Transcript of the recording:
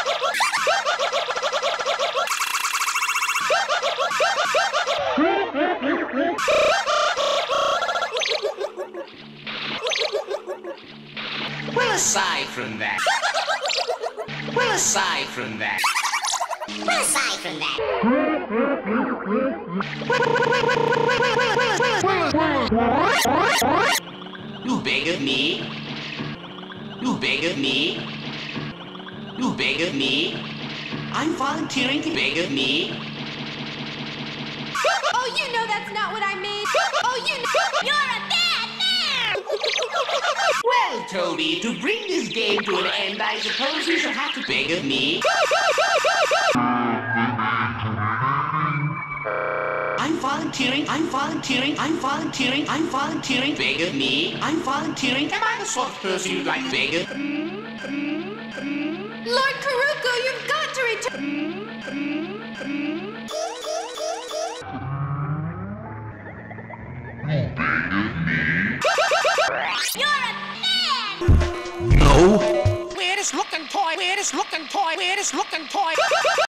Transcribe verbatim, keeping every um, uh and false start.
Well, aside from that. Well, aside from that. Well, aside from that. You beg of me. You beg of me. You beg of me. I'm volunteering to beg of me. Oh, you know that's not what I mean. Oh, you know. You're a bad man. Well, Toby, to bring this game to an end, I suppose you shall have to beg of me. I'm volunteering, I'm volunteering, I'm volunteering, I'm volunteering, beg of me. I'm volunteering. Am I the sort of person you'd like to beg of? Lord Karuko, you've got to return. You're a man! No. Weirdest looking toy, weirdest looking toy, weirdest looking toy.